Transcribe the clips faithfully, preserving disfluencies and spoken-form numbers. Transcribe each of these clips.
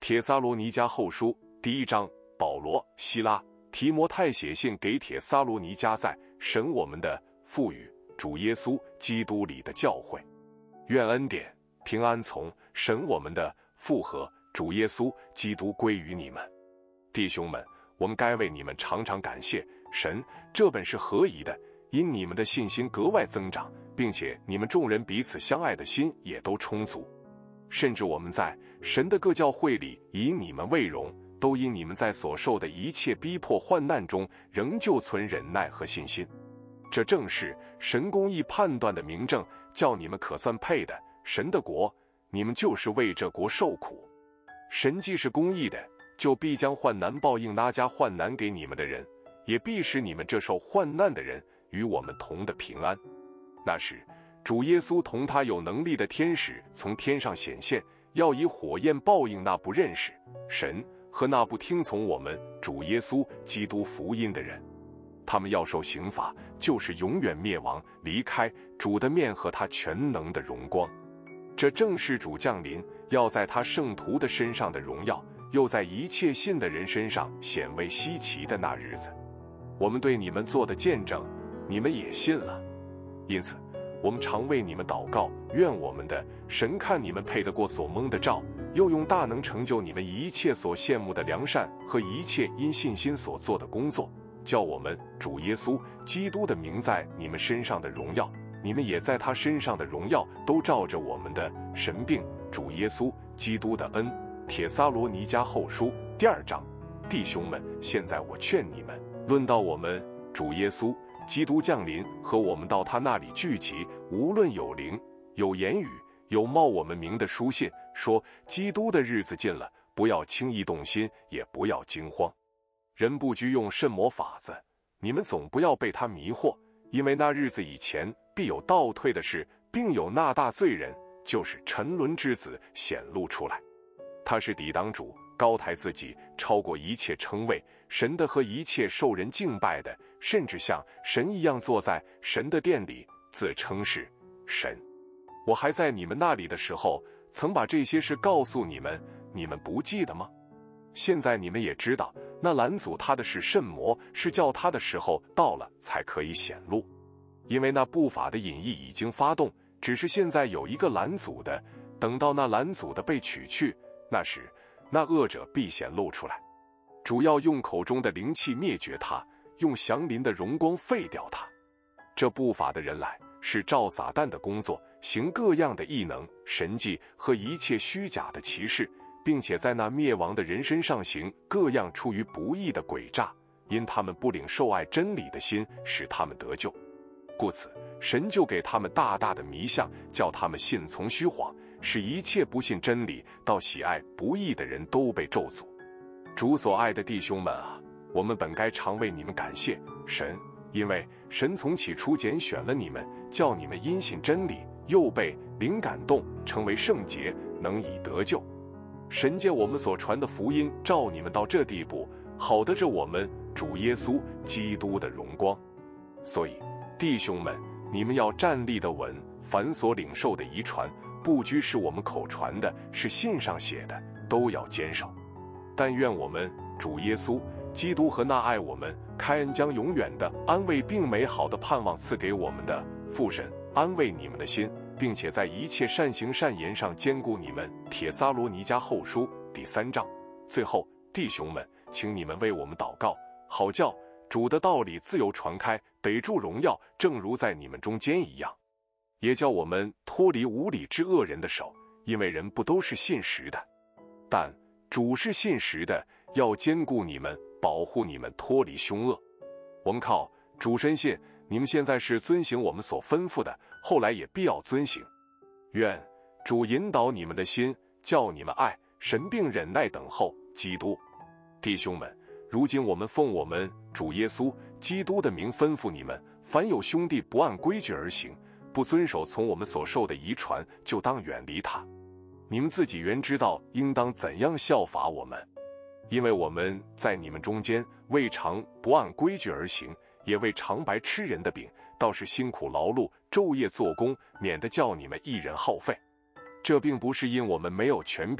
帖撒罗尼迦后书第一章，保罗、希拉、提摩太写信给帖撒罗尼迦在神我们的父与主耶稣基督里的教会，愿恩典、平安从神我们的父和主耶稣基督归于你们。弟兄们，我们该为你们常常感谢神，这本是合宜的，因你们的信心格外增长，并且你们众人彼此相爱的心也都充足。甚至我们在神的各教会里以你们为荣，都因你们在所受的一切逼迫患难中仍旧存忍耐和信心。这正是神公义判断的明证，叫你们可算配的神的国，你们就是为这国受苦。神既是公义的，就必将患难报应那加患难给你们的人，也必使你们这受患难的人与我们同的平安。那时主耶稣同他有能力的天使从天上显现，要以火焰报应那不认识神和那不听从我们主耶稣基督福音的人。他们要受刑罚，就是永远灭亡，离开主的面和他全能的荣光。这正是主降临，要在他圣徒的身上的荣耀，又在一切信的人身上显为稀奇的那日子。我们对你们做的见证，你们也信了。因此我们常为你们祷告，愿我们的神看你们配得过所蒙的召，又用大能成就你们一切所羡慕的良善和一切因信心所做的工作，叫我们主耶稣基督的名在你们身上的荣耀，你们也在他身上的荣耀，都照着我们的神并主耶稣基督的恩。帖撒罗尼迦后书第二章。弟兄们，现在我劝你们，论到我们主耶稣基督降临和我们到他那里聚集，无论有灵、有言语、有冒我们名的书信，说基督的日子近了，不要轻易动心，也不要惊慌。人不拘用甚魔法子，你们总不要被他迷惑，因为那日子以前必有倒退的事，并有那大罪人，就是沉沦之子显露出来。他是抵挡主，高抬自己，超过一切称谓神的和一切受人敬拜的，甚至像神一样坐在神的殿里，自称是神。我还在你们那里的时候，曾把这些事告诉你们，你们不记得吗？现在你们也知道，那拦阻他的是甚魔，是叫他的时候到了才可以显露。因为那不法的隐意已经发动，只是现在有一个拦阻的，等到那拦阻的被取去，那时那恶者必显露出来。主要用口中的灵气灭绝他，用降临的荣光废掉他。这不法的人来，是照撒旦的工作，行各样的异能、神迹和一切虚假的奇事，并且在那灭亡的人身上行各样出于不义的诡诈，因他们不领受爱真理的心，使他们得救。故此神就给他们大大的迷象，叫他们信从虚谎，使一切不信真理到喜爱不义的人都被咒诅。主所爱的弟兄们啊，我们本该常为你们感谢神，因为神从起初拣选了你们，叫你们因信真理，又被灵感动，成为圣洁，能以得救。神借我们所传的福音召你们到这地步，好得着我们主耶稣基督的荣光。所以弟兄们，你们要站立得稳，凡所领受的遗传，不拘是我们口传的，是信上写的，都要坚守。但愿我们主耶稣基督和那爱我们、开恩将永远的安慰并美好的盼望赐给我们的父神，安慰你们的心，并且在一切善行善言上坚固你们。帖撒罗尼迦后书第三章。最后，弟兄们，请你们为我们祷告，好叫主的道理自由传开，得住荣耀，正如在你们中间一样。也叫我们脱离无理之恶人的手，因为人不都是信实的，但主是信实的，要坚固你们，保护你们脱离凶恶。我们靠主深信，你们现在是遵行我们所吩咐的，后来也必要遵行。愿主引导你们的心，叫你们爱神并忍耐等候基督。弟兄们，如今我们奉我们主耶稣基督的名吩咐你们，凡有兄弟不按规矩而行，不遵守从我们所受的遗传，就当远离他。你们自己原知道应当怎样效法我们，因为我们在你们中间未尝不按规矩而行，也未尝白吃人的饼，倒是辛苦劳碌，昼夜做工，免得叫你们一人耗费。这并不是因我们没有权柄，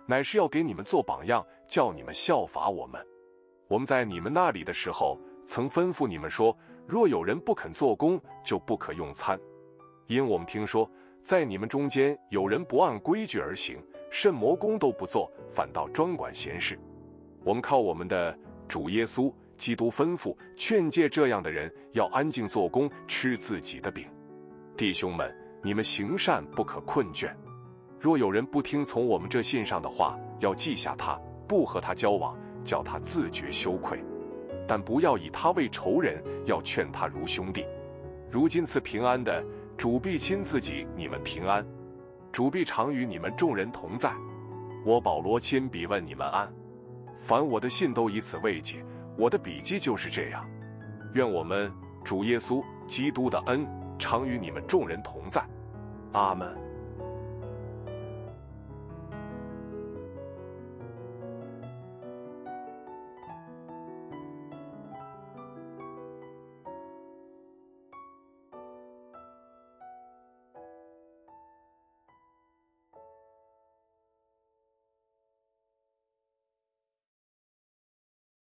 乃是要给你们做榜样，叫你们效法我们。我们在你们那里的时候，曾吩咐你们说，若有人不肯做工，就不可用餐。因我们听说，在你们中间有人不按规矩而行，甚魔工都不做，反倒专管闲事。我们靠我们的主耶稣基督吩咐劝诫这样的人，要安静做工，吃自己的饼。弟兄们，你们行善不可困倦。若有人不听从我们这信上的话，要记下他，不和他交往，叫他自觉羞愧。但不要以他为仇人，要劝他如兄弟。如今赐平安的主必亲自己你们平安，主必常与你们众人同在。我保罗亲笔问你们安。凡我的信都以此为解，我的笔记就是这样。愿我们主耶稣基督的恩常与你们众人同在。阿们。